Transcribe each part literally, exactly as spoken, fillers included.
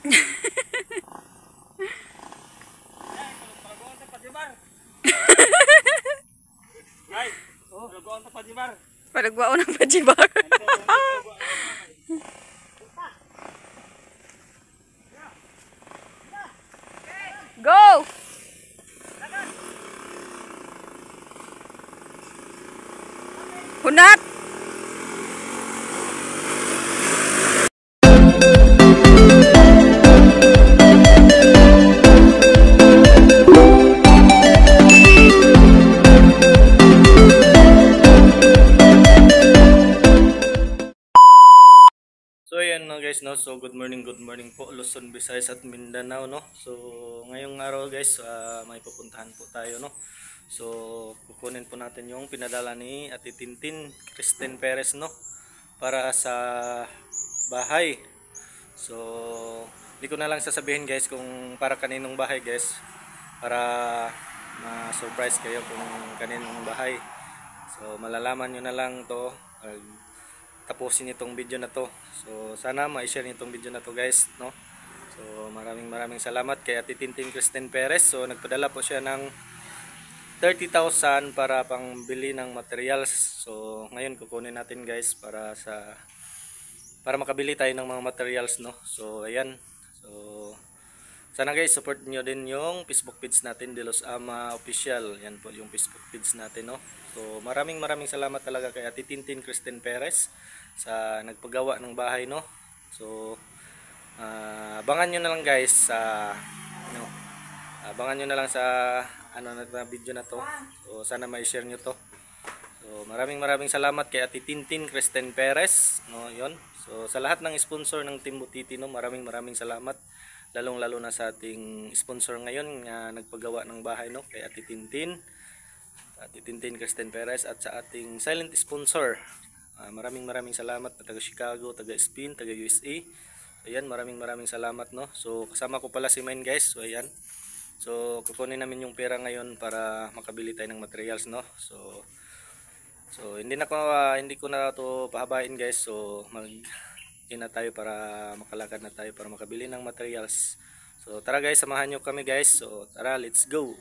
Palagwao ng pajibar. Go! Hunat! So ayan no guys no, so good morning, good morning po Luzon, Visayas at Mindanao no. So ngayong araw guys, uh, may pupuntahan po tayo no. So kukunin po natin yung pinadala ni Ate Tintin Kristen Perez no, para sa bahay. So hindi ko na lang sasabihin guys kung para kaninong bahay guys, para ma-surprise kayo kung kaninong bahay. So malalaman nyo na lang to uh, tapusin itong video na to. So sana ma-share nitong video na to guys no. So maraming maraming salamat kay Ate Tintin Kristen Perez. So nagpadala po siya ng thirty thousand para pangbili ng materials. So ngayon kukunin natin guys para sa para makabili tayo ng mga materials no. So ayan. So sana guys support niyo din yung Facebook page natin, Delos Ama Official. Yan po yung Facebook page natin no. So maraming maraming salamat talaga kay Ate Tintin Kristen Perez sa nagpagawa ng bahay no. So uh, abangan nyo na lang guys sa no, abangan nyo na lang sa ano na video na to. So sana ma-share nyo to. So maraming maraming salamat kay Ate Tintin Kristen Perez no, yon. So sa lahat ng sponsor ng Team Butiti no, maraming maraming salamat, lalong lalo na sa ating sponsor ngayon na nagpagawa ng bahay no, kay Ate Tintin Ate Tintin Kristen Perez, at sa ating silent sponsor. Uh, maraming maraming salamat, taga Chicago, taga Spain, taga U S A. Ayan, maraming maraming salamat no. So kasama ko pala si Mine guys. So ayan. So kukunin namin yung pera ngayon para makabili tayo ng materials no. So So hindi na ko uh, hindi ko na to pahabain guys. So mag ina tayo para makalakad na tayo para makabili ng materials. So tara guys, samahan niyo kami guys. So tara, let's go.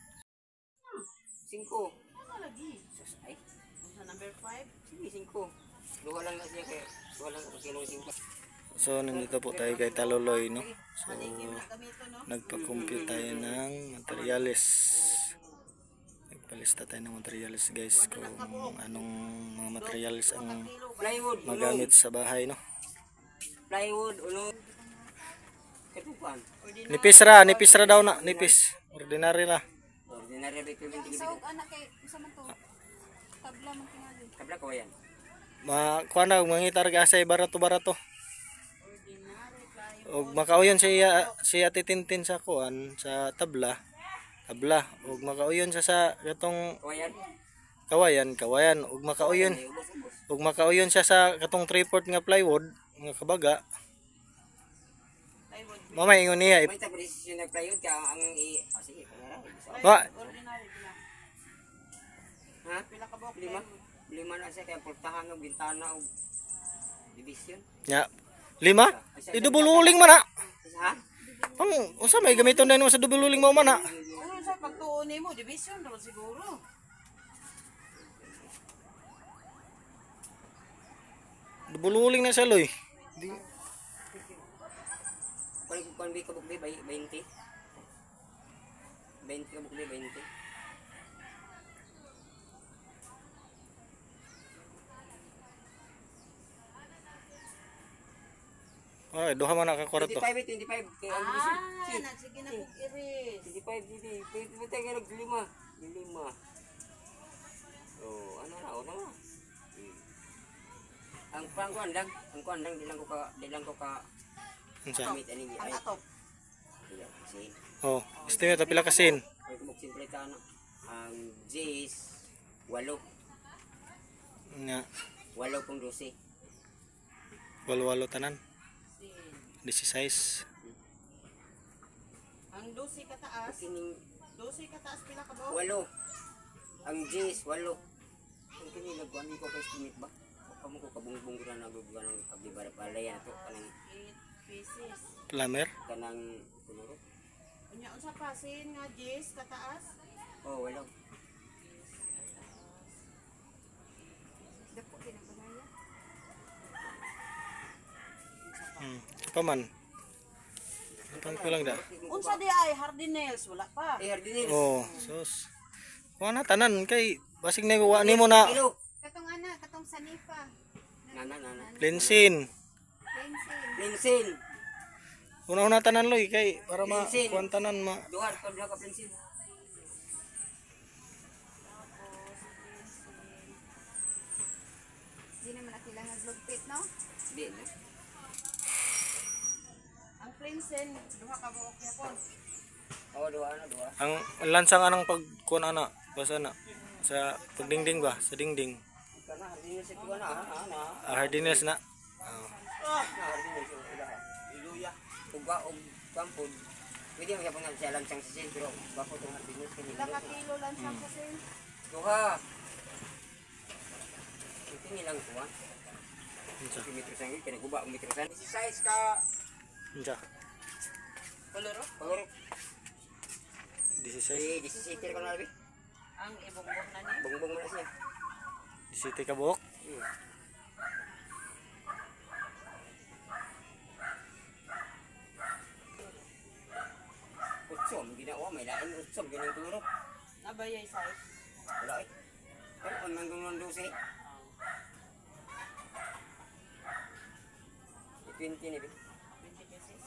Cinco. Ano lagi? Ay, number five. Sige, cinco. Luha lang na siya kaya. Luha lang kasi nung cinco. So nandito po tayo kay Taloloy no. So nagpa-compute tayo ng materials. Nagpalista tayo ng materials guys, kung anong mga materials ang magamit sa bahay no. Plywood, ulo. Ketupan. Nipis ra, nipis ra daw na, nipis. Ordinary ra. Ordinary ba ito yung Isog anak kay isa man to. Tabla man tingali. Tabla ko yan. Ma kuan na mangitar ka sa barato-barato. Og makauyon siya si Ate Tintin sa kuan sa tabla. Tabla og makauyon sa sa katong Kawayan. kawayan, kawayan og makauyon. Og makauyon siya sa katong three-fourth nga plywood nga kabaga. Mamay ingon niya. May tapos yung nag-plywood ka ang i... Ah, sige, pangarap. Ma, Ha? Lima? Lima na siya kaya pultahan o bintana o division. nya lima? Di dubululing man na. Ha? Ang unsa may gamiton din mo sa dubululing mo man na? Ano sa pagtuon nimo division daw siguro. Dubululing na siya loy. Di Kung kung may kabukli, twenty. twenty kabukli, twenty. ay duha man na ka kwarto. twenty-five, twenty-five. Kaya ang division. Ah, na sige na kog iris. twenty-five, dito. Dito tayo nag-lima. Lima. Oh, ano na, una nga. Ang pangkuan lang, ang kuan lang, di lang ko ka, di lang ko ka Unsa? gamit ani Ang ay. atop. Si, Oh, estimate pila kasin? ay kumog simple ka ano. Ang J's walo, Nya walo pong dosi. walo-walo tanan. sixteen. Ang dosi ka taas. Kining dosi ka taas pila ka ba? walo. Ang J's walo. Ang kini nagkuan ko kay estimate ba? Kamu ko kabungbong gina nagugwa ng pagbibara pala yan to kanang eight pieces. Plumber. kanang kuluro. Unya unsa pa sin nga Jis kataas? Oh, wala. Dako kinabanaya. Hmm. Pa man. Pang ko lang da. Unsa di ay Hardinels wala pa. Eh, hardinil. Oh, sus. Kuha na tanan kay basig na wa nimo na Kilo. Katong ana, katong sanifa. Nana, nana. lensin. Pencil. Plinsin. Una-una tanan loy kay para ma Lensin. kuan tanan ma. Duha pa duha ka plinsin. Di naman na kailangan glugpit, no? Di na. Ang Prinsen duha ka buok yapon. Oh, duha na, duha. Ang lansang anang pag kuan ana basa na sa pagdingding ba sa dingding. Kana hardinil sa tuwa na, ha, na. Ah, hardiness na. Ah, na hardinil sa ulah. Iluya. Uga og kampod. Pwede mo yapon na siya lansang sa sin pero bako tong hardinil kanila. Pila ka kilo lang sa sin. Duha. Ito nilang tuwa. Unsa? Metro sangi kaya guba ang metro sangi. Size ka Unsa? koloro. Koloro. dieciséis. Eh, disisiter ko na labi. Ang ibongbong na ni. Bongbong mo na siya. Disite ka buok. Hmm. Utsom, ginawa, may lain utsom, ganyan tulog. Nabayay size. Wala eh. Pero kung nandun ng dose, twenty na ba? twenty pesos.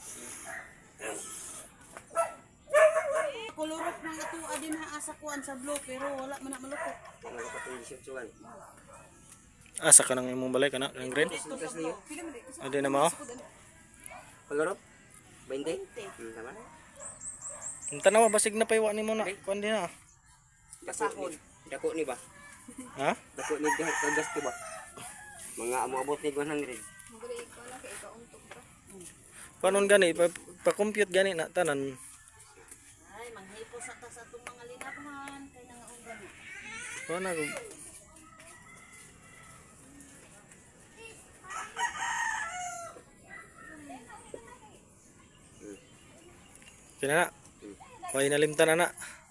Kulurok nang ito adin ha asa kuan sa blue pero wala man na malukot. Ang mga patong disipsuan. Asa ka nang imong balay kana ang green? Dito sa blue. Pila man dito sa Adi na mao. Paglarop? twenty? Hmm, tama. Ang tanaw basig na paywa nimo na. Kuan din na. Dako, dako ni ba? Ha? Dako ni kahit kagas ba? Mga amabot ni one hundred. Maguli ikaw lang kay ikaw untok ra. Panon gani pa, pa-compute gani na tanan. Ay manghipo sa ta sa tong mga linaphan kay nangaunggan. Kuan na ko. Kina na. Kuha inalimtan na na.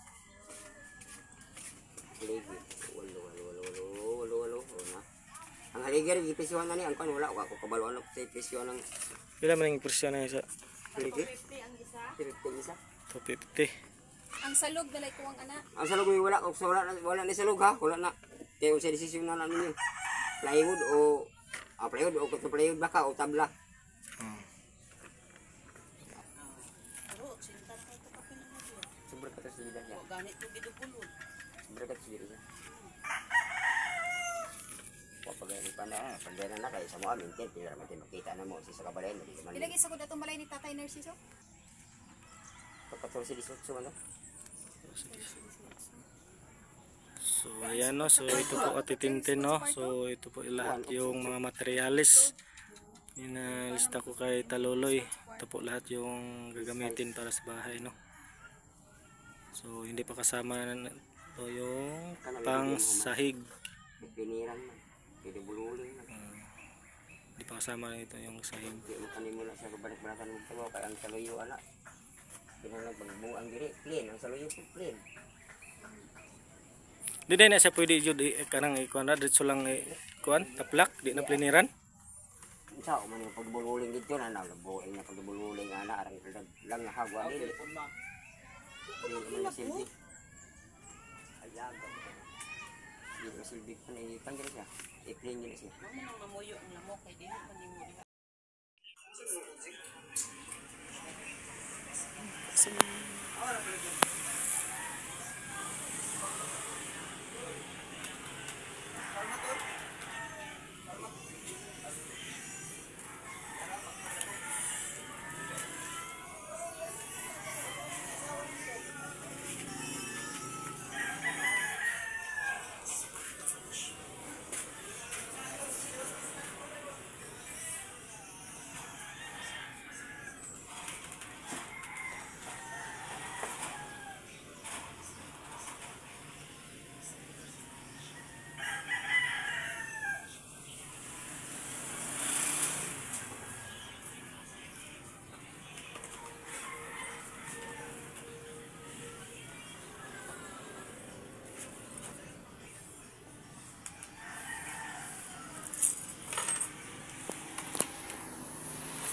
Haligi. Walo, walo, walo, walo, walo, walo, walo na. Ang haligi rin, ipisyon na ni, ang kan wala, wala ko kabaluan ako sa ipisyon ng Pila man ang presyo na isa? haligi. fifty ang isa. Fifty isa. two fifty. Ang salog dalay ko ang ana. Ang salog ay wala, kung wala, na- wala ni salog ha, wala na. Kaya kung sa desisyon na namin yun. Plywood o, ah, plywood o kung plywood baka o tabla. Pero sinta na ito ka pinamagyo. Sobra ka sa lidah niya. O ganit ko gidupulod. Sobra ka sa lidah niya. Papagayin pa na, pagdayan na kayo sa mga mintin, pila naman tayo makita na mo, si sa kabalayan, hindi naman. Pila gisa ko datong balay ni Tatay Narciso. Pagkatong si Disotso, ano? So ayan no, so ito po atitintin no. So ito po lahat yung mga materialis. Inalista ko kay Taluloy. Ito po lahat yung gagamitin para sa bahay no. So hindi pa kasama na ito yung pang sahig. Piniran man, pwede bululing man. Hindi pa kasama na ito yung sahig. Hindi mo kanimula sa kabalik-balakan mo tayo, kaya ang saluyo, anak. Pinalag ang diri, plain, ang saluyo po plain. Di din na siya pwede jud i- kanang ikuan na dito lang ikuan taplak di na pliniran. Sa man yung pagbululing dito na na buhay na pagbululing ana arang lang na hagwa dili. Hindi man silbi. Ayag. Hindi man silbi pa ni tanggal siya. I-clean niya siya. Mamo nang mamuyo ang lamok kay dili man nimo diha.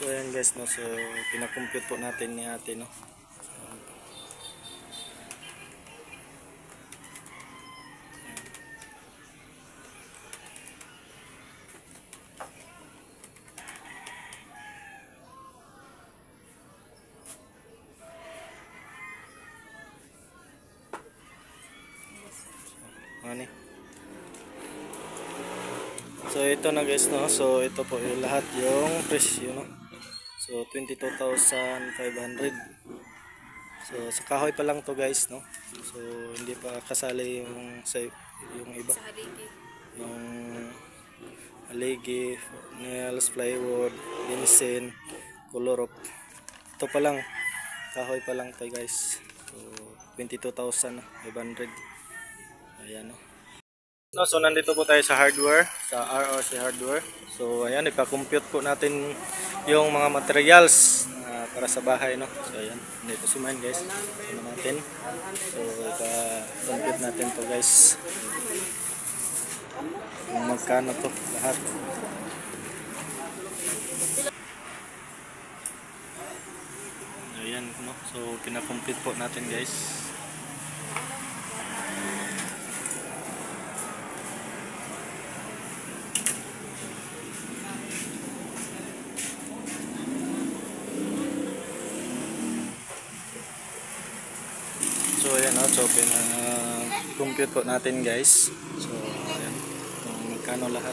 So ayan guys, no, so pinakompute po natin ni ate, no. Ano? So ito na guys, no. So ito po yung lahat yung presyo, no. So twenty-two thousand five hundred. So sa kahoy pa lang to guys, no. So hindi pa kasali yung sa yung iba. Sa haligi. Yung haligi, nails, plywood, linsen, color. Ito pa lang kahoy pa lang to guys. So twenty-two thousand five hundred. Ayan, no. No, so nandito po tayo sa hardware, sa R R C Hardware. So ayan, ipa-compute po natin yung mga materials uh, para sa bahay, no. So ayan, dito si man guys. Ano natin. So ipa-compute natin to guys. Kung magkano to lahat. Ayan, no. So pina-compute po natin guys. So ayan, no, so pina-compute po natin guys. So ayan, kung magkano lahat.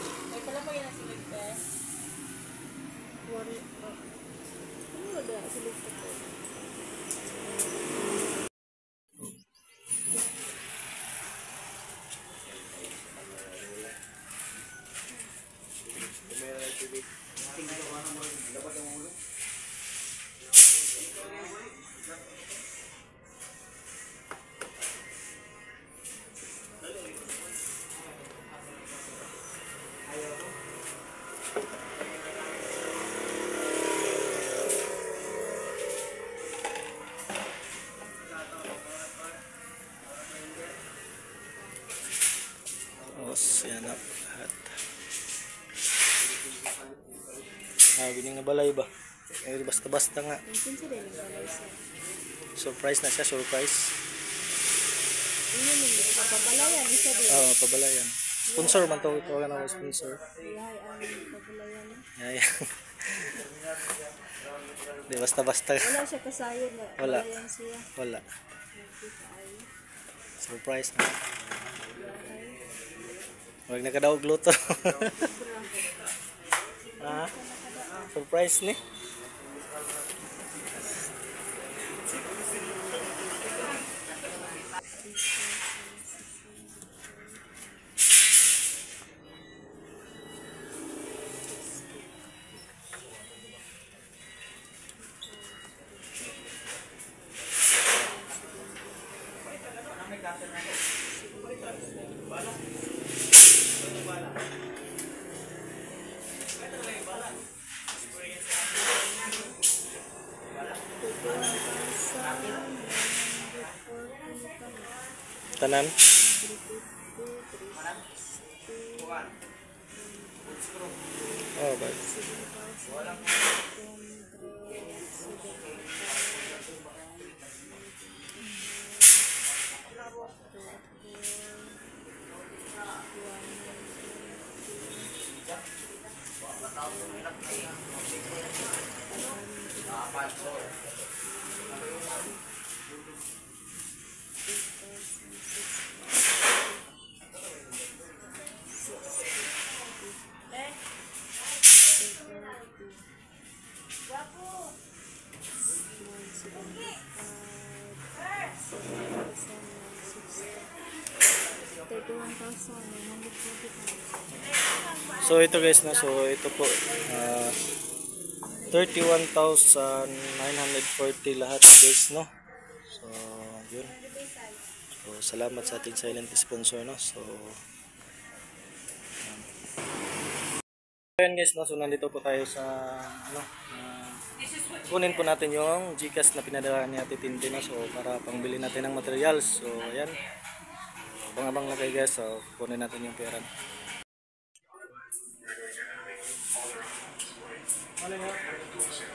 Yan na lahat. Ah, bining nabalay ba? Eh, basta-basta nga. Surprise na siya, surprise. Pabalayan, isa din. Oo, oh, pabalayan. Sponsor man to, ito ka na sponsor. Yahay ang pabalayan. Yay. Di basta-basta. Wala siya kasayon na. Wala. Pabalayan siya. Wala. Surprise na. Huwag nakadaog luto. Ah, surprise ni. Tanan. Oh, baik. So ito guys na, so ito po uh, thirty-one thousand nine hundred forty lahat guys, no. So yun. So salamat sa ating silent sponsor, no. So um, ayan guys, no. So nandito po tayo sa ano, uh, kunin po natin yung Gcash na pinadala ni Ate Tintin, no. So para pangbili natin ng materials. So ayan. Abang-abang lang kayo guys. So kunin natin yung pera. Ano nga?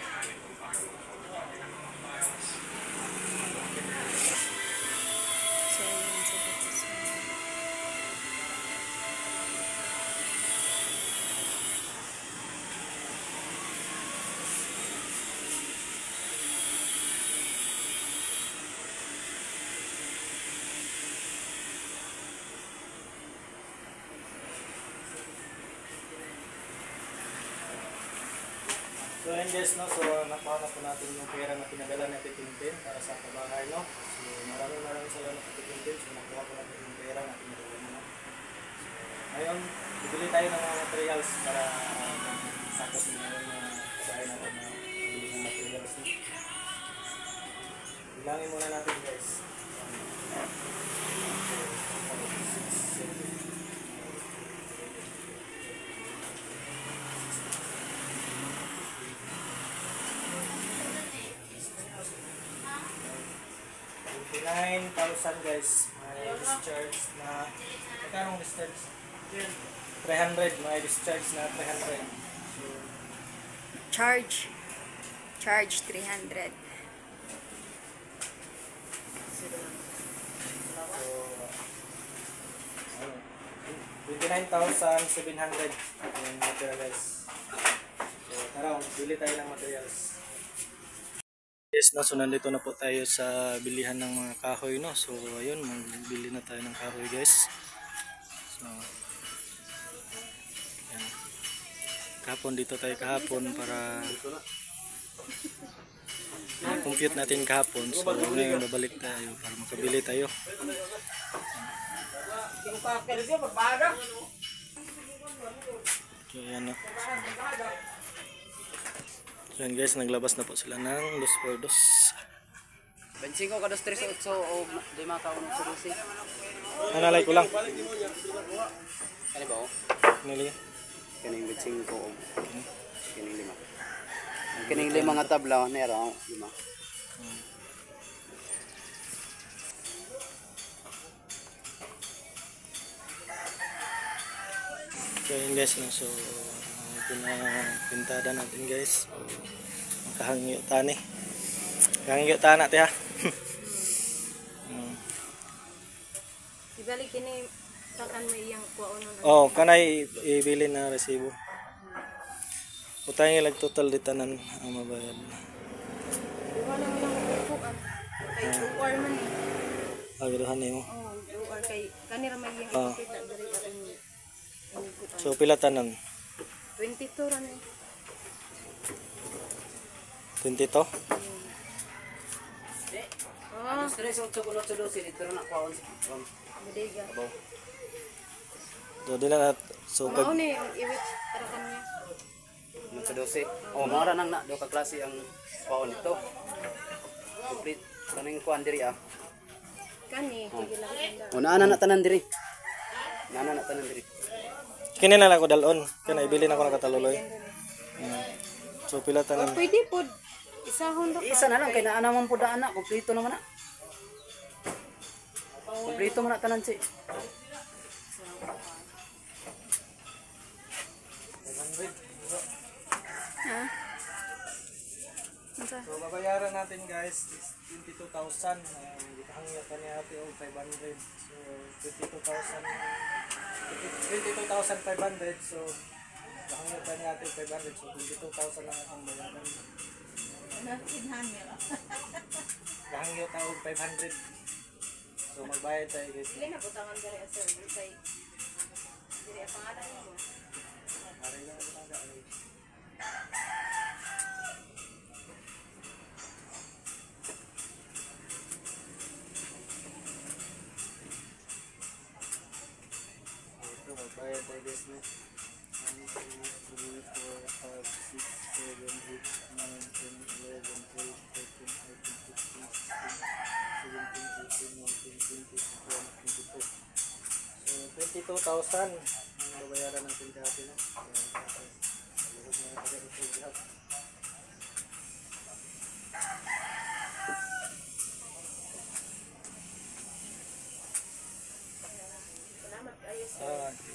guys, no, so nakuha na po natin yung pera na pinadala na Tintin para sa kabahay, no. So maraming maraming salamat sa Tintin. So nakuha po natin yung pera na pinadala na. No? So, ngayon, bibili tayo ng mga materials para uh, sakot na yung mga kabahay natin na bibili ng materials. No? Bilangin muna natin guys. twenty-nine thousand guys. May discharge na magkano discharge? three hundred. May discharge na three hundred. So, Charge. Charge three hundred. so twenty-nine thousand seven hundred yung material guys. So tara, bili tayo ng materials. Yes, no, so nandito na po tayo sa bilihan ng mga kahoy, no. So ayun, magbili na tayo ng kahoy guys. So yan. Kahapon dito tayo kahapon para compute natin kahapon. So ngayon babalik tayo para makabili tayo. So yan, no. So yan guys, naglabas na po sila ng dos por dos. Bensin ko kada tres otso o lima ka unong sudusi. Nanalay ko lang. Kani ba o? Nili. Kaning bensin ko o kaning lima. Ang kaning lima nga tabla nera o lima. So yun guys, no? So ito na pintada natin guys. So, makahangyo tani. Makahangyo tana natin ha. Hmm. Ibalik ini takan may iyang kuwaon nun. Oh, kanay ibili na resibo. Utang ilag total ditanan ang mabayad. Wala mo lang kukuan. Kay kuwar man eh. Agiruhan nimo. Oh, kuwar kay kanira may iyang Ah. kita diri aron. So pila tanan? twenty-two ra ni. twenty-two. Oh, Tres otso kuno sudusi dito na kuwaon si kuwaon. budiga. So dila na so Mao pag ni iwit para kanya. Unong sudusi. Oh, mara nang na do ka klase ang kuwaon nito. Complete kaning kuan diri ah. Kani sige lang anda. O naana na tanan diri. Naana na tanan diri. kini na lang ko dalon. Kana ibili na ko na kataluloy. Hmm. So pila tanan? Pwede pod isahon ra. Isa na lang kay naana man pud ana, kompleto naman na. Kompleto man na tanan si. Ha? Unsa? So babayaran natin guys is twenty-two thousand. Uh, Gitahangyo ka niya ate og five hundred. So twenty-two thousand twenty-two thousand five hundred. So gitahangyo ka niya ate og five hundred. So twenty-two thousand lang ang bayaran. Gitahangyo ta og five hundred. So magbayad tayo guys. Dili na butangan diri sir, say. Diri ang pangalan mo. Aray lang ito taga. Ito magbayad tayo guys na. one, two, three, four, five, six, seven, eight, nine, ten, eleven, twelve, thirteen, fourteen, fifteen, sixteen, seventeen, eighteen, nineteen, twenty, twenty-one, twenty-two. So twenty-two thousand ang babayaran natin dati na. Luhod na taga ito lahat. Ah, okay.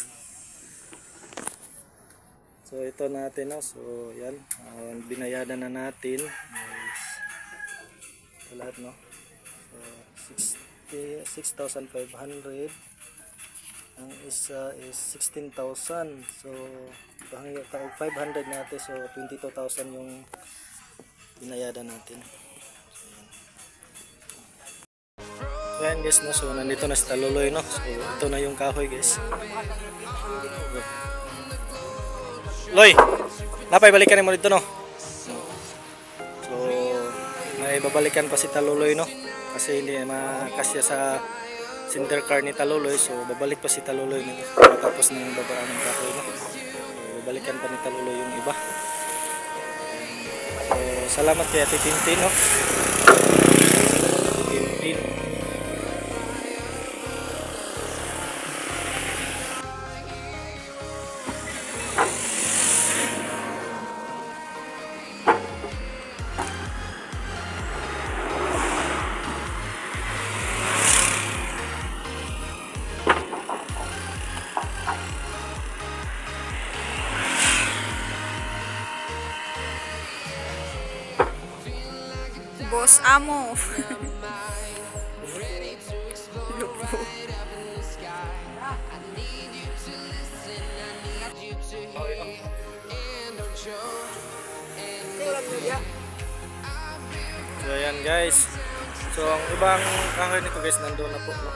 So ito natin no. So yan, uh, binayadan na natin. Yes. Ito lahat no. So six thousand five hundred. Ang isa is sixteen thousand. So hanggang taog five hundred natin. So twenty-two thousand yung binayadan natin. So yan guys no. So nandito na si Taluloy no. So ito na yung kahoy guys. Loy, napay balikan mo dito no. may babalikan pa si Taluloy, no? Kasi hindi makasya sa cinder car ni Taluloy, so babalik pa si Taluloy nito tapos ng babaan ng kahoy, no? So, babalikan pa ni Taluloy yung iba. So salamat kay Ate Tintin, no? Tintin. Boss Amo. So ayan guys. So ang ibang kahoy nito guys nandoon na po, no?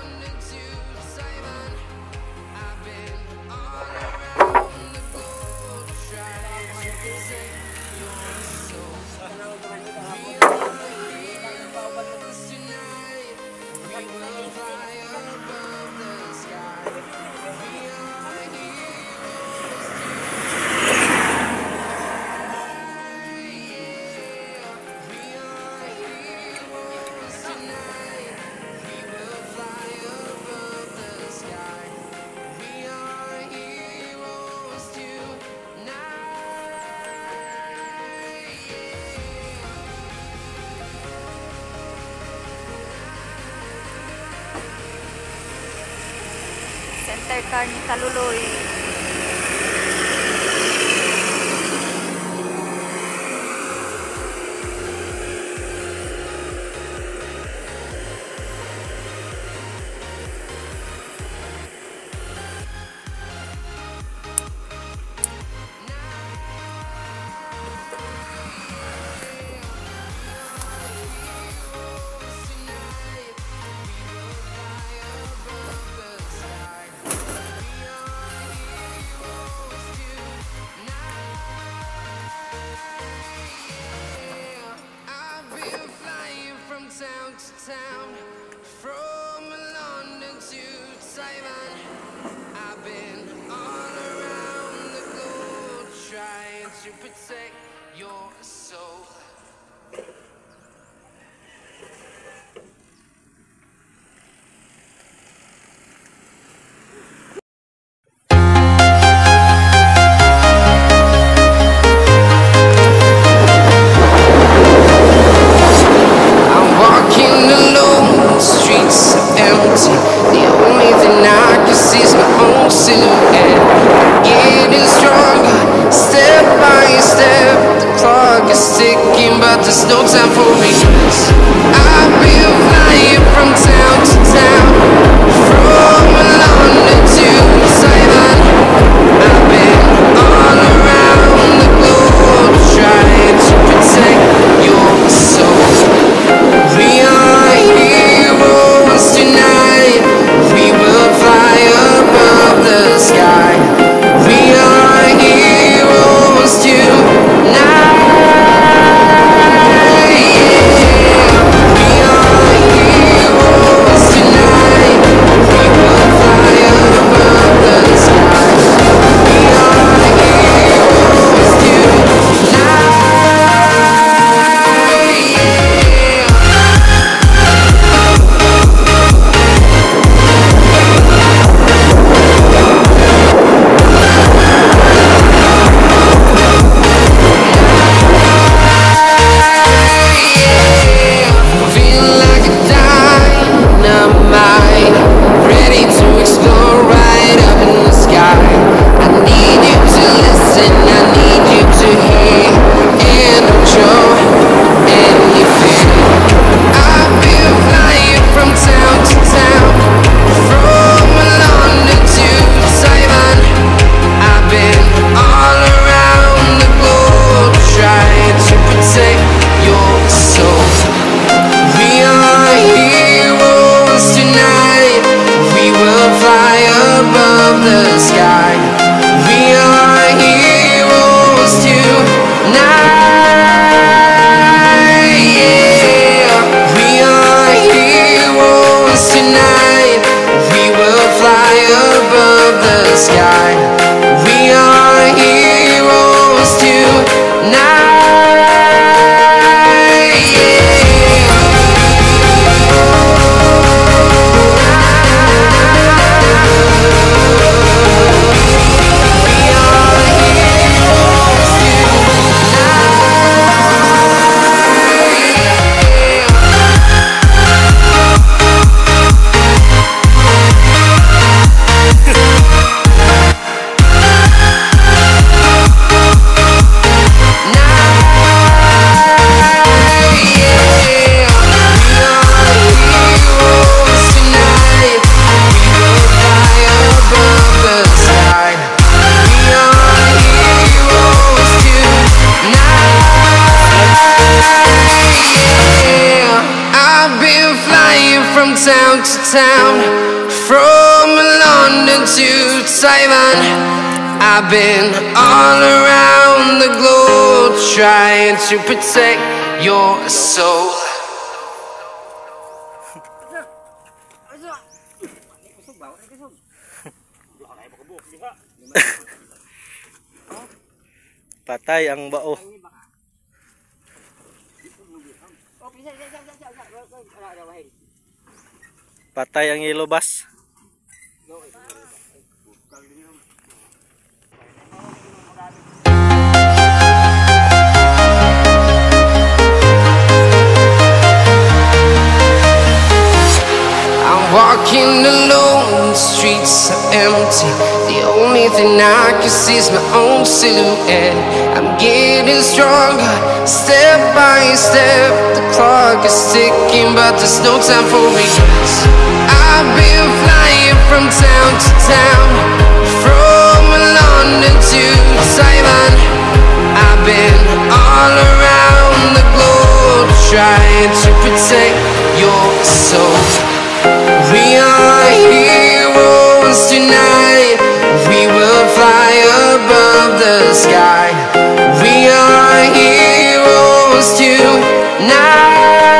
Center car ni Taluloy. Town to town, from London to Taiwan, I've been all around the globe trying to protect your soul. The only thing I can see is my own silhouette. Getting stronger, step by step. The clock is ticking, but there's no time for me. I've been flying from town to town, from London to Taiwan. I've been all around the globe trying to protect your soul. We are heroes tonight. We will fly above the sky. We are heroes tonight. Yeah. We are from town to town, from London to Taiwan. I've been all around the globe trying to protect your soul. Patay ang bao. Patay ang ilobas. I'm walking alone, the streets are empty. The only thing I can see is my own silhouette. I'm getting stronger, step by step. The clock is ticking, but there's no time for regrets. I've been flying from town to town, from London to Taiwan. I've been all around the globe trying to protect your soul. We are heroes tonight. We will fly above the sky. We are heroes tonight.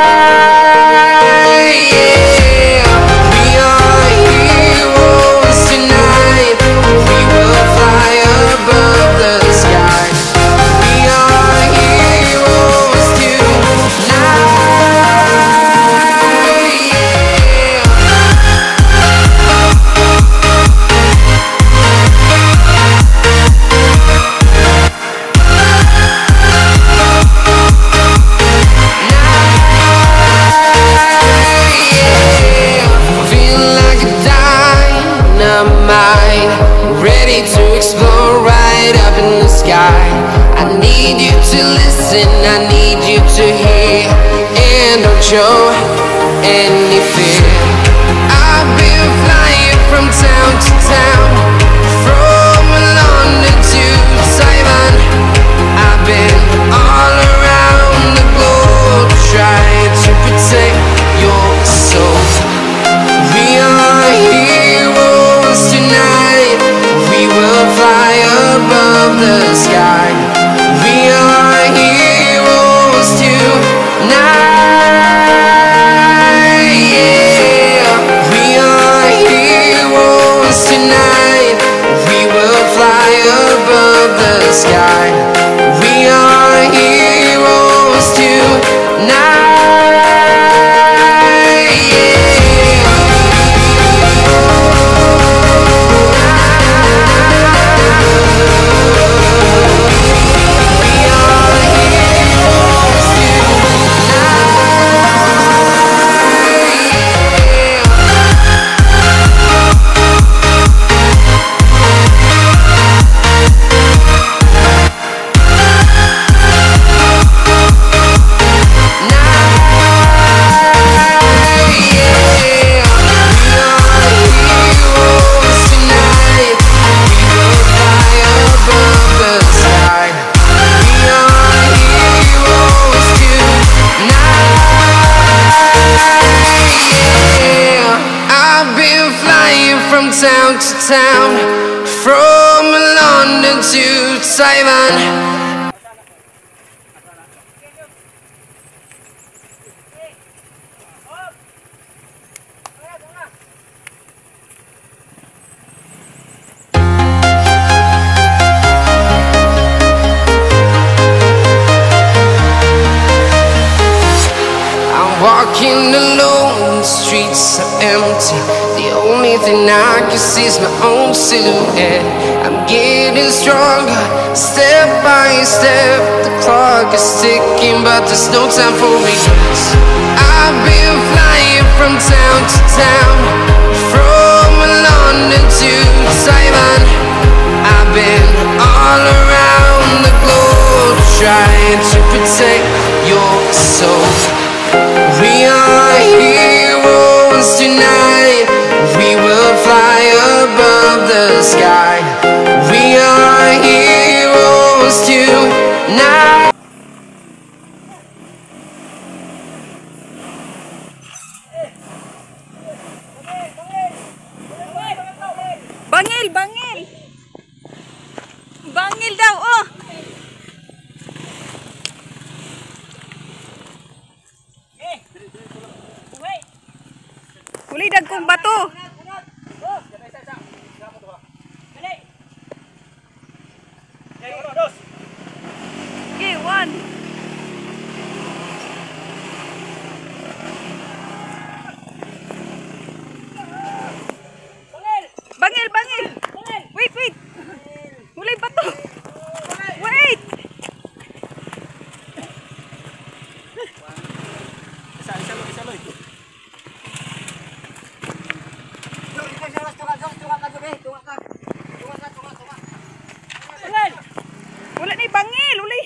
Yeah. We are heroes tonight. We will fly above the sky. We are heroes tonight. Ready to explore right up in the sky. I need you to listen, I need you to hear, and don't show any fear. I've been flying from town to town, from London to Taiwan. I've been all around the globe trying to protect your soul. We are heroes tonight. We will fly above the sky. We are heroes tonight. Yeah. We are heroes tonight. We will fly above the sky. We are heroes tonight. Town to town, from London to Taiwan. I'm walking alone, the streets are empty. The only thing I can see is my own silhouette. I'm getting stronger, step by step. The clock is ticking, but there's no time for regrets. I've been flying from town to town, from London to Taiwan. I've been all around the globe trying to protect your soul. We are heroes tonight. We will fly above the sky. We are heroes tonight. Uli dagkong bato. Okay, one. Bangil, bangil. Wait, wait. Uli bato. Wait. Isa, isa loy, isa loy. Wala ni bangil, uli.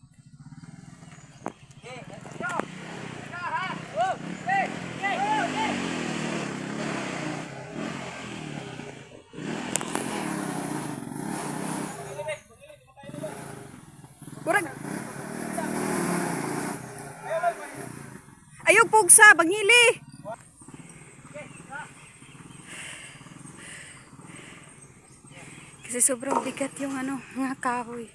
Kurang. Ayog pugsa, bangili. Kasi sobrang bigat yung ano, mga kahoy.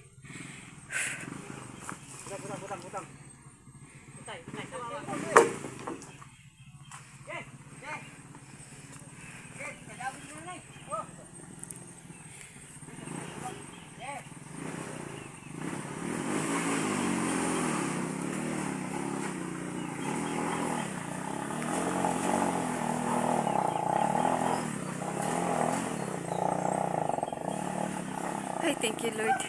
Ay, thank you, Lord.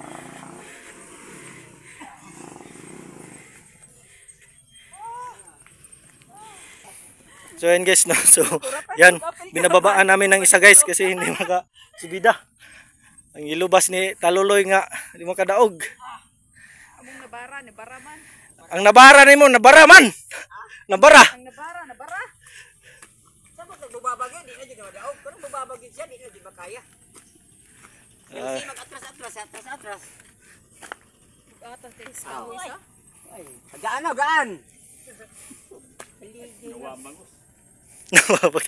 So yan guys, no? So yan, binababaan namin ng isa guys kasi hindi makasubida. Ang ilubas ni Taluloy nga, hindi makadaog. Among nabara, nabara man. Ang nabara ni mo, nabara man! Nabara! Ang nabara, nabara. Sabot nagbabagay, di na dyan madaog. Pero babagay siya, di na dyan makaya. Ah, Hindi mag-atras-atras, atras-atras. Atas tayo sa kahoy sa. Ay, gaan na, gaan! Nawabag.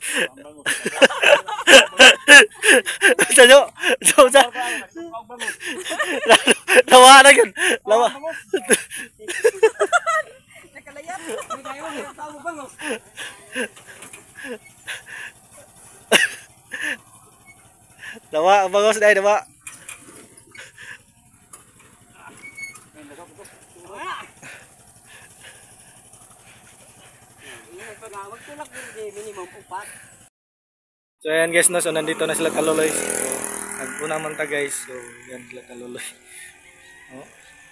Sa jo, jo sa. Lawa na yun. Lawa. Nakalayat. Hindi kayo, hindi tao bangos. Lawa, bangos na lawa. Magtulak din minimum upat. So ayan guys, no, so nandito na sila Taluloy. So nagpuna man ta guys. So yan sila Taluloy. Oh.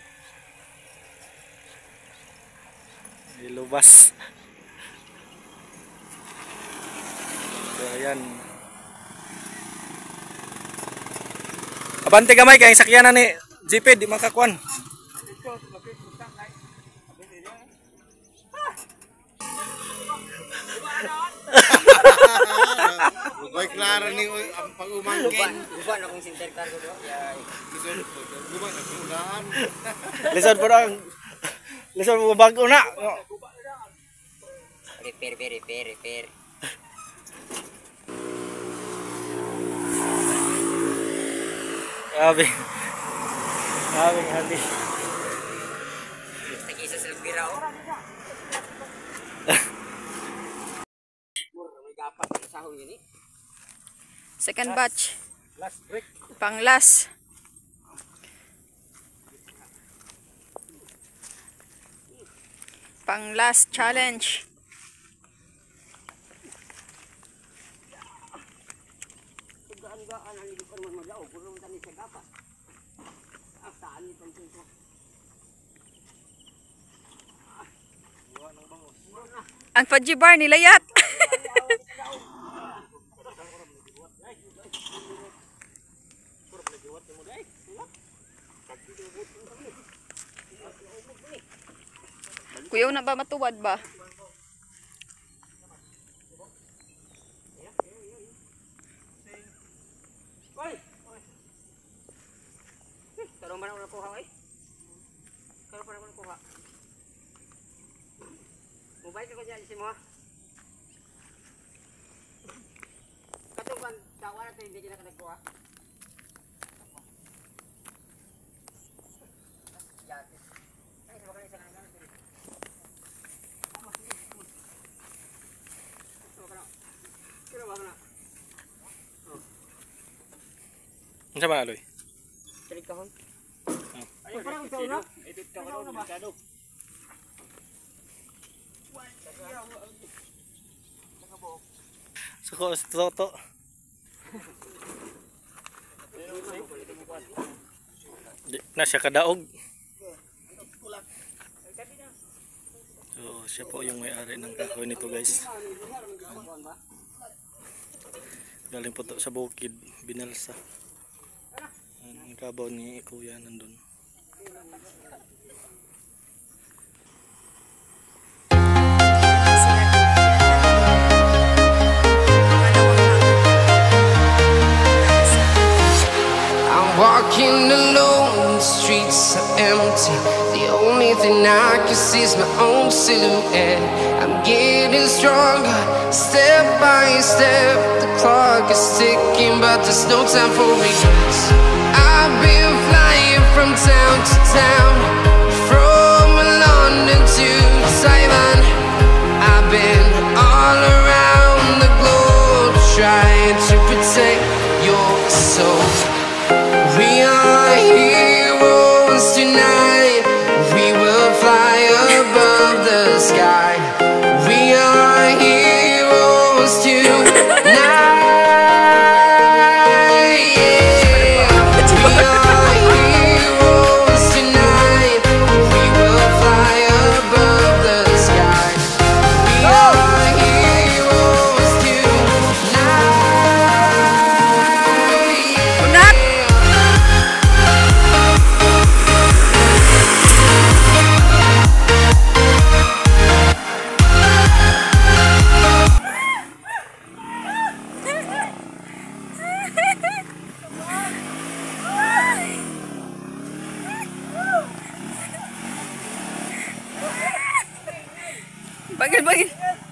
Ilubas. So ayan. Abante gamay kay sakyanan ni G P di makakuan. Boy klaro ni ang pag-umangkin. Guban akong center cargo do. Guban ang unahan. Lison po ang Lison mo bago na. Repair, repair, repair, repair. Grabe. Grabe hati. Tag-isa sa bira o. May gapat sa sahon yun eh. Second batch. Last break. Pang last. Pang last challenge. Gaan-gaan ang hindi pa naman maglaog. Puro tani sa gapat. Ah, saan itong tingko? Ang Fajibar nilayat. Kuya, na ba matuwad ba? Oy! Tarong man ako nakuha eh. Tarong pa ako nakuha. Mubait ako dyan si mo ha. Katong bang dawa na ito hindi ka nakuha. Ay, sa mga isang hanggang ito. Ano ba aloy? Talig kahon. Ay, parang ikaw na? Edit ka ko ron, delikado. Sako sa toto. Di na siya kadaog. So, siya po yung may-ari ng kahoy nito, guys. Galing po to sa bukid, Binalsa. Ang kabaw ni Kuya nandun. Walking alone, the streets are empty. The only thing I can see is my own silhouette. I'm getting stronger, step by step. The clock is ticking, but there's no time for regrets. I've been flying from town to town, from London to Taiwan. I've been all around the globe, trying to protect your soul. We are heroes tonight. We will fly above the sky. We are heroes tonight. Yeah. We are heroes tonight. We will fly above the sky. We are heroes tonight. Yeah. Bagil, bagil.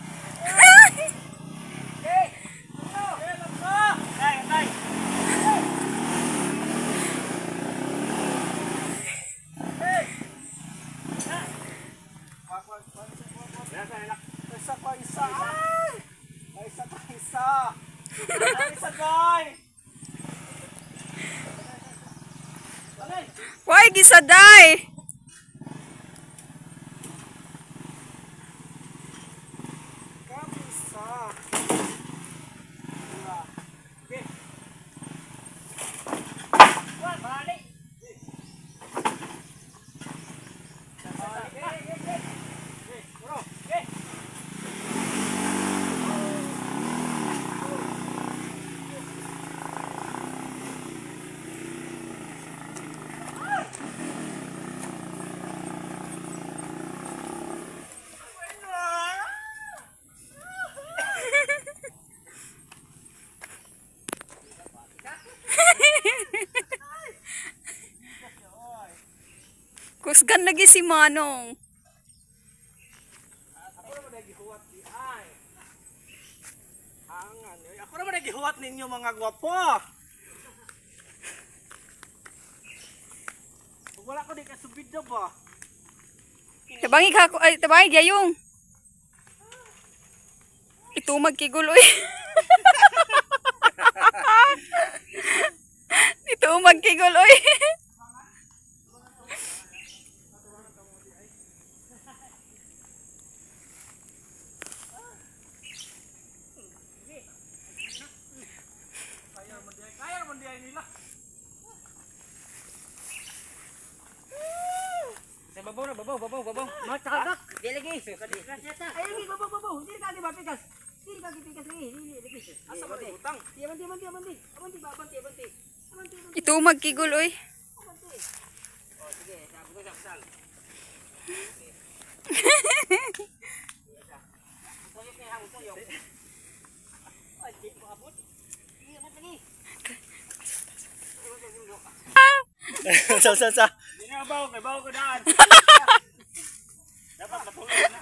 Why gisaday? Kusgan lagi si Manong. Ako naman nagihuwat ninyo mga gwapo. Wala ko di kasubid na ba? Tabangi ka ay tabangi gayong. Ito magkiguloy. Ito magkiguloy. Kaya naman diyan nila. Sa babaw na, babaw, babaw, babaw. Matakak! Di lagi! Ay, Ay, babaw, babaw. Hindi ka di ba pikas? hindi ka gipikas lagi! Hindi lagi! Asa ba di utang? Di, abanti, abanti, abanti! Abanti ba? Abanti, abanti! Abanti, abanti! Ito magkiguloy. Abanti! O, sige, sabi ko saksal. Utayok niya, utayok. Ay, di mo abot. Hindi, abot lagi! Sa sa sa. Hindi na bawo, kay bawo ko daan. Dapat matulog na.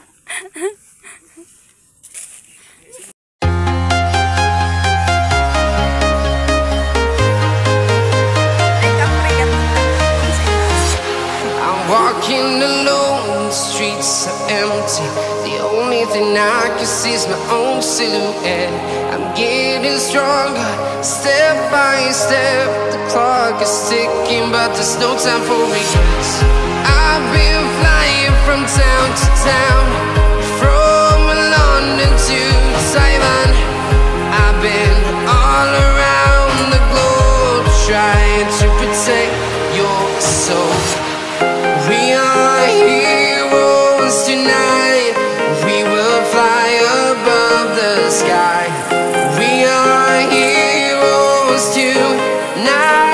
I'm walking alone, the streets are empty. The only only thing I can see is my own silhouette. I'm getting stronger, step by step. The clock is ticking, but there's no time for regrets. I've been flying from town to town, from London to Taiwan. I've been all around the globe, trying to protect your soul. We are heroes tonight. We will fly above the sky. We are heroes tonight.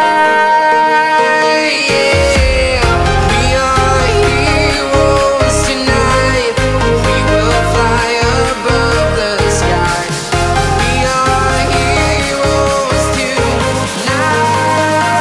Yeah. We are heroes tonight. We will fly above the sky. We are heroes tonight.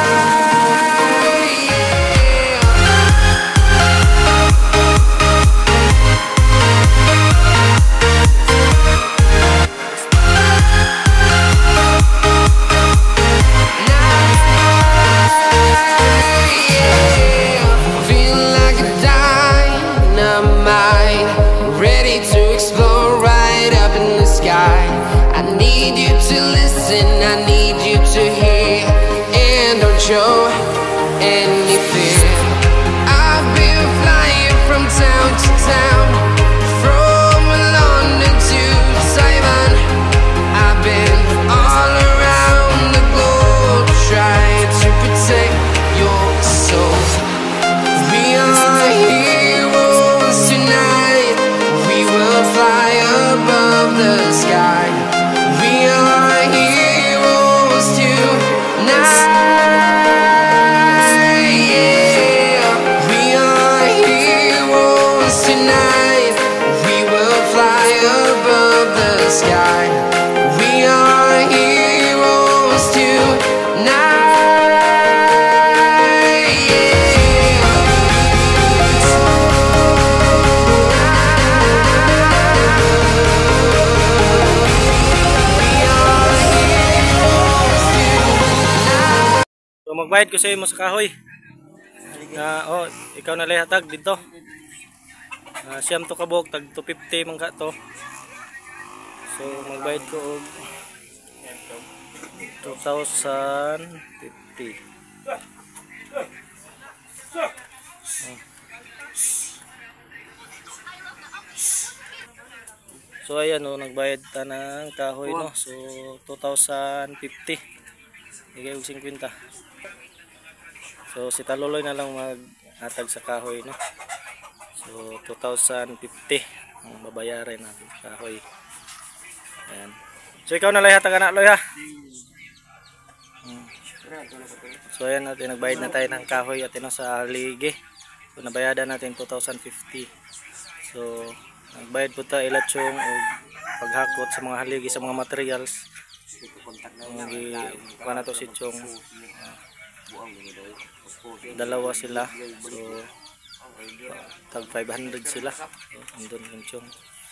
Feeling like a dynamite, ready to explode right up in the sky. I need you to listen, I need you to hear, and don't show any fear. I've been flying from town to town, from London to Taiwan. I've been all around the globe, trying to protect your soul. We are heroes tonight. We will fly above the sky. We are heroes tonight. Yeah. We are heroes tonight. We will fly above the sky. We are heroes tonight. So magbayad ko sa imo sa kahoy. Na oh, ikaw na lay hatag dito. Uh, siyam to kabok tag two fifty man ka to. So magbayad ko og two thousand fifty. So ayan oh, nagbayad ta ng kahoy no. So two thousand fifty. Igay og fifty. So si Taloloy na lang maghatag sa kahoy no. So two thousand fifty ang babayaran natin sa kahoy. Ayan. So ikaw na lang hatag na Loy ha. Hmm. So ayan natin nagbayad na tayo ng kahoy at ino sa haligi. So nabayadan natin two thousand fifty. So nagbayad po tayo ilatsong o paghakot sa mga haligi sa mga materials. Ang kuha na to si Chong. Dalawa sila. So tag five hundred sila. So andun yung Chong.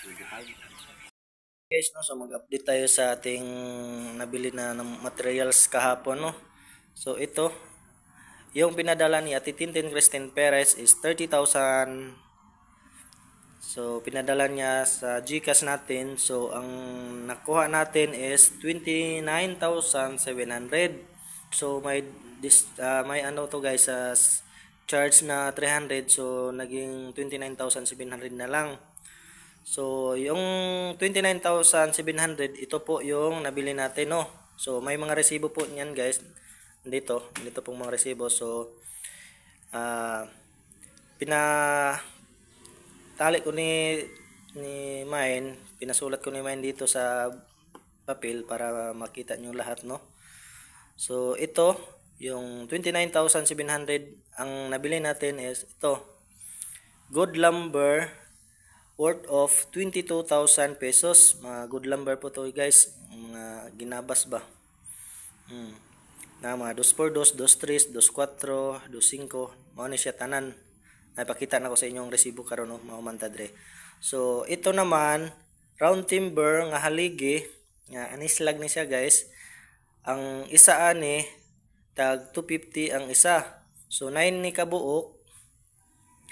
Guys, no, so mag-update tayo sa ating nabili na ng materials kahapon no. So ito yung pinadala ni Ate Tintin Christine Perez is thirty thousand. So pinadala niya sa GCash natin. So ang nakuha natin is twenty-nine thousand seven hundred. So may this uh, may ano to guys, uh, charge na three hundred. So naging twenty-nine thousand seven hundred na lang. So yung twenty-nine thousand seven hundred ito po yung nabili natin no. So may mga resibo po niyan guys. Dito, dito pong mga resibo. So uh, pina tali ko ni ni Mine, pinasulat ko ni Mine dito sa papel para makita nyo lahat no. So ito yung twenty-nine thousand seven hundred ang nabili natin is ito good lumber worth of twenty-two thousand pesos. Mga good lumber po to guys, mga ginabas ba. Hmm. Na mga two four, two three, two four, two five, mao ni siya tanan. Napakita na ko sa inyong resibo karon no, mao man ta dre. So ito naman round timber nga haligi, nga anislag ni siya guys. Ang isa ani tag two fifty ang isa. So nine ni kabuok.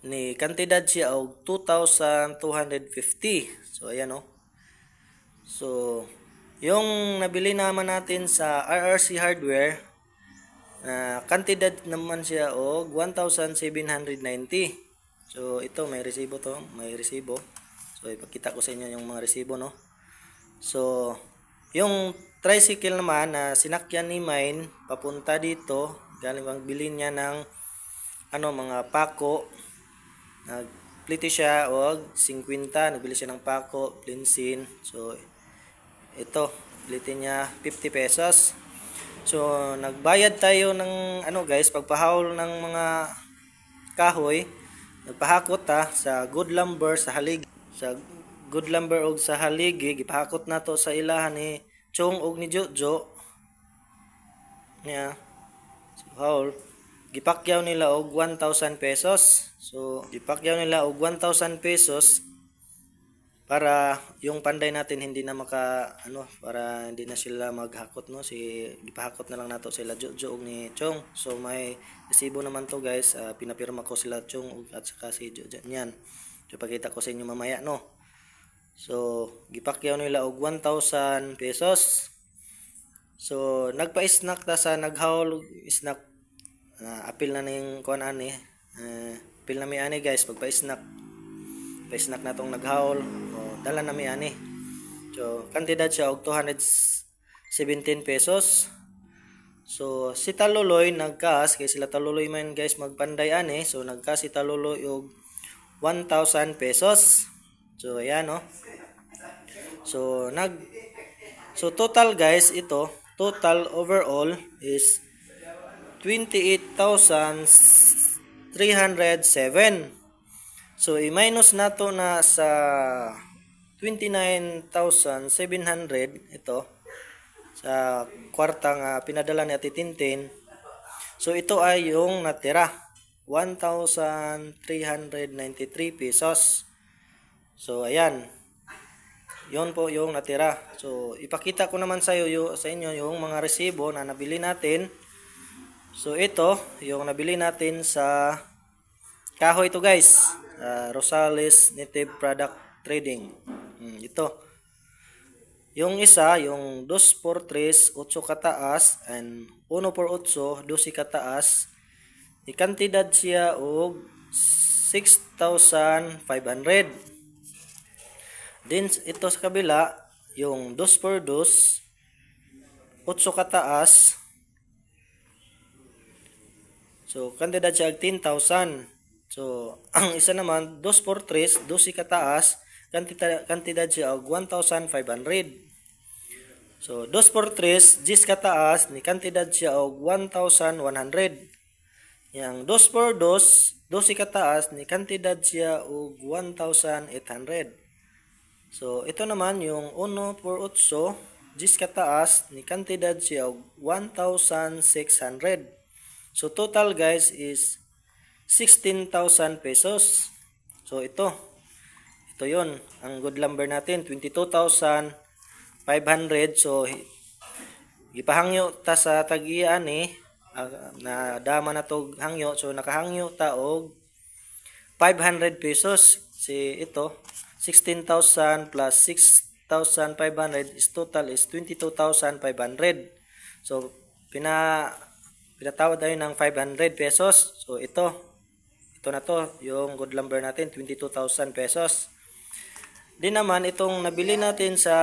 ni kantidad siya og two thousand two hundred fifty. So ayan oh. So yung nabili naman natin sa R R C Hardware, na uh, kantidad naman siya og one thousand seven hundred ninety. So ito may resibo to, may resibo. So ipakita ko sa inyo yung mga resibo no. So yung tricycle naman na sinakyan ni Mine papunta dito, galing bang bilhin niya ng ano mga pako. Nagpliti siya og fifty, nagbili siya ng pako, blinsin. So ito, pliti niya fifty pesos. So nagbayad tayo ng ano guys, pagpahawol ng mga kahoy, nagpahakot ta sa Good Lumber sa Haligi. Sa Good Lumber og sa Haligi, gipahakot na to sa ilahan ni Chong og ni Jojo. Niya. So haul, gipakyaw nila og one thousand pesos. So gipakyaw nila og one thousand pesos para yung panday natin hindi na maka ano, para hindi na sila maghakot no, si gipahakot na lang nato sila Jojo og ni Chong. So may resibo naman to guys, uh, pinapirma ko sila Chong og at saka si Jojo niyan. So pakita ko sa inyo mamaya no. So gipakyaw nila og one thousand pesos. So nagpa-snack ta sa naghaul snack, uh, apil na ning kuan ani, uh, apil na mi ani guys pagpa-snack. Pa-snack na tong naghaul, o dala na mi ani. So kantidad siya og two hundred seventeen pesos. So si Taluloy nagkas kay sila Taluloy man guys magpanday ani. So nagkas si Taluloy og one thousand pesos. So ayan no. So nag So total guys, ito total overall is twenty-eight thousand three hundred seven. So i-minus nato na sa twenty-nine thousand seven hundred ito sa kwarta nga pinadala ni Ate Tintin. So ito ay yung natira, one thousand three hundred ninety-three pesos. So ayan, yon po yung natira. So ipakita ko naman sa iyo sa inyo yung mga resibo na nabili natin. So ito yung nabili natin sa kahoy to guys, uh, Rosales Native Product Trading. Hmm, ito yung isa, yung two por tres, eight kataas and one por eight, twelve kataas. Ni kantidad siya og six thousand five hundred. Din ito sa kabila, yung two por two, eight kataas. So kantidad siya og ten thousand. So ang isa naman two por tres, twelve kataas, kantidad kantidad siya og one thousand five hundred. So two por tres, ten kataas, ni kantidad siya og one thousand one hundred. Yang two por two, twelve kataas, ni kantidad siya og one thousand eight hundred. So ito naman yung one por eight, ten kataas, ni kantidad siya og one thousand six hundred. So total guys is sixteen thousand pesos. So ito, ito yon ang Good Lumber natin, twenty-two thousand five hundred. So gipahangyo ta sa tag-iya ni, uh, na dama na to hangyo. So nakahangyo ta og five hundred pesos. Si ito sixteen thousand plus six thousand five hundred is total is twenty-two thousand five hundred. So pina pinatawad tayo ng five hundred pesos. So ito ito na to yung Good Lumber natin, twenty-two thousand pesos. Din naman itong nabili natin sa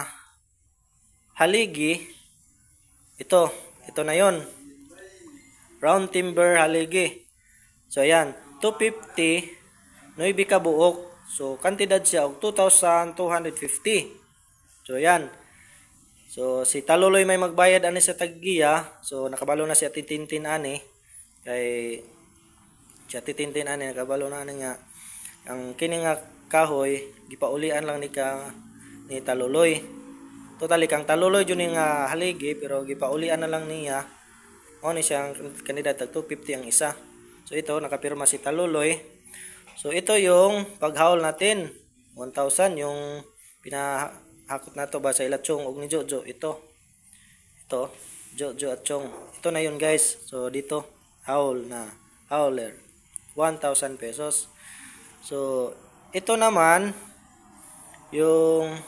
Haligi, ito ito na yon, Round Timber Haligi. So ayan, two fifty, nine kabuok. So kantidad siya og two thousand two hundred fifty. So ayan. So si Taluloy may magbayad ani sa taggiya. So nakabalo na si Ate Tintin ani. Kay si Ate Tintin ani nakabalo na ani nga ang kini nga kahoy gipaulian lang ni ka ni Taluloy. Totally kang Taluloy jud nga haligi pero gipaulian na lang niya. Mao ni siyang kandidat tag two fifty ang isa. So ito nakapirma si Taluloy. So ito yung paghawol natin, one thousand yung pinahakot nato ba sa ila Chong og ni Jojo. Ito ito Jojo at Chong, ito na yun guys. So dito haul na howler one thousand pesos. So, ito naman yung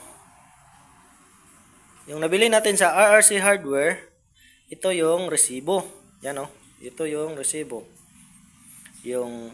yung nabili natin sa R R C Hardware, ito yung resibo. Yan oh. Ito yung resibo. Yung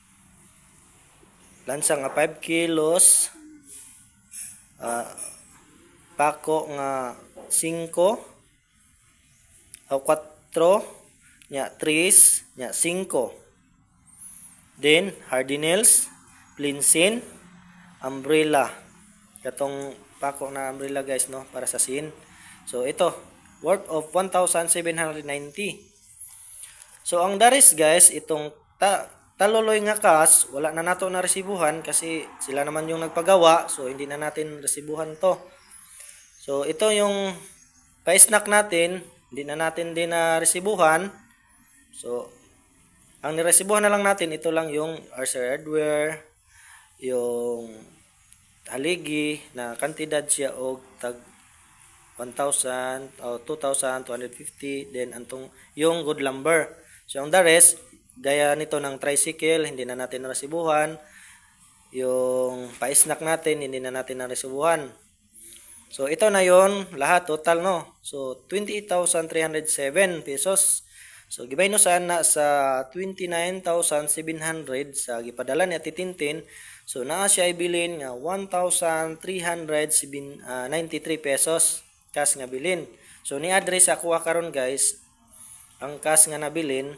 lansa nga five kilos, uh, pako nga five, o four, nya tres, nya five. Then hardinels, plinsin, umbrella. Katong pako na umbrella guys no para sa sin. So ito worth of one thousand seven hundred ninety. So ang daris guys itong ta taluloy nga kas wala na nato na resibuhan kasi sila naman yung nagpagawa, so hindi na natin resibuhan to. So ito yung pa-snack natin, hindi na natin din na resibuhan. So ang niresibuhan na lang natin ito lang yung R C Hardware, yung haligi na kantidad siya og tag one thousand o two thousand two hundred fifty, then antong yung good lumber. So ang the rest gaya nito ng tricycle, hindi na natin naresibuhan. Yung pa-snack natin, hindi na natin naresibuhan. So ito na yon lahat total no. So twenty-eight thousand three hundred seven pesos. So gibay no sana sa twenty-nine thousand seven hundred sa gipadala ni Ate Tintin. So naa siya ibilin nga one thousand three hundred ninety-three pesos cash nga bilin. So ni address ako karon guys ang cash nga nabilin.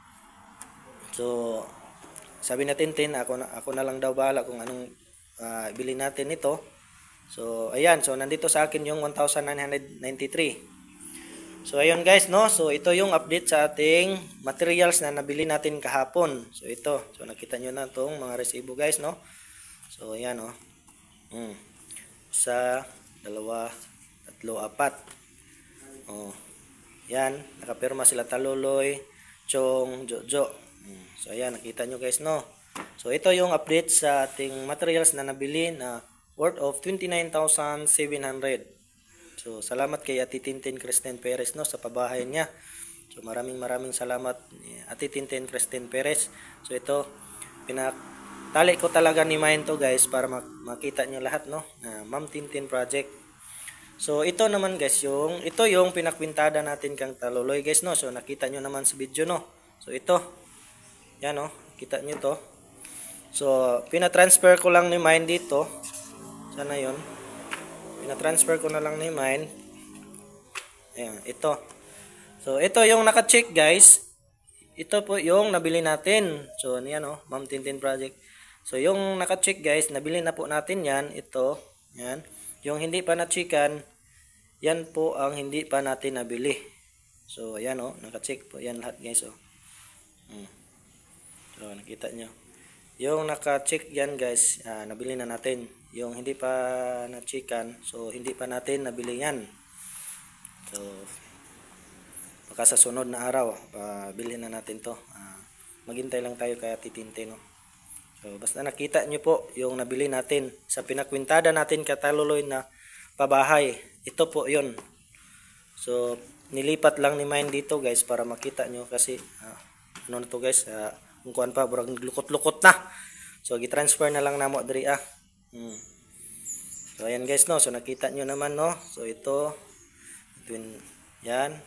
So sabi na Tintin ako na, ako na lang daw bahala kung anong uh, bilhin natin ito. So ayan, so nandito sa akin yung one thousand nine hundred ninety-three. So ayun guys no, so ito yung update sa ating materials na nabili natin kahapon. So ito, so nakita nyo na itong mga resibo guys no. So ayan oh. Hmm. Isa, dalawa, tatlo, apat. Oh. Yan, nakapirma sila Taluloy, Chong, Jojo. Hmm. So ayan, nakita nyo guys no. So ito yung update sa ating materials na nabili na worth of twenty-nine thousand seven hundred. So salamat kay Ate Tintin Kristen Perez no sa pabahay niya. So maraming maraming salamat Ate Tintin Kristen Perez. So ito pinatali ko talaga ni Main to guys para mak makita niyo lahat no. Uh, Ma'am Tintin Project. So ito naman guys yung ito yung pinakwintada natin kang Taluloy guys no. So nakita niyo naman sa video no. So ito. Yan no, kita niyo to. So pina-transfer ko lang ni Main dito. Sana 'yon. Na-transfer ko na lang ni mine. Ayan, ito. So, ito yung naka-check guys. Ito po yung nabili natin. So, yan o, oh, Ma'am Tintin Project. So, yung naka-check guys, nabili na po natin yan. Ito, yan. Yung hindi pa na-checkan, yan po ang hindi pa natin nabili. So, ayan o, oh, naka-check po. Yan lahat guys o. Oh. Hmm. So, nakita nyo. Yung naka-check yan guys, uh, nabili na natin. Yung hindi pa na-checkan, so hindi pa natin nabili yan. So, baka sa sunod na araw, uh, bilhin na natin to. Uh, maghintay lang tayo kay Ate Tintin. No? So, basta nakita nyo po yung nabili natin sa pinakwintada natin Taluloy na pabahay. Ito po yun. So, nilipat lang ni Mine dito guys para makita nyo kasi, uh, ano na to guys, uh, kung kuhan pa, burang lukot-lukot na. So, gitransfer na lang na mo diri ah. Hmm. So ayan guys no, so nakita nyo naman no. So ito twin, yan.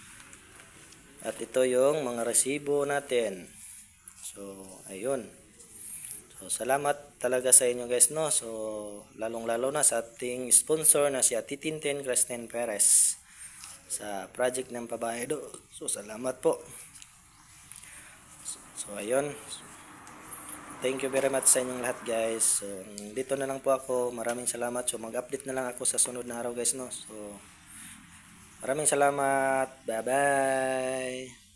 At ito yung mga resibo natin. So ayun. So salamat talaga sa inyo guys no. So lalong lalo na sa ating sponsor na si Ate Tintin Kristen Perez sa project ng pabahay do. So salamat po. So, so ayun. Thank you very much sa inyong lahat guys. So, dito na lang po ako. Maraming salamat. So, mag-update na lang ako sa sunod na araw guys no. So, maraming salamat. Bye-bye.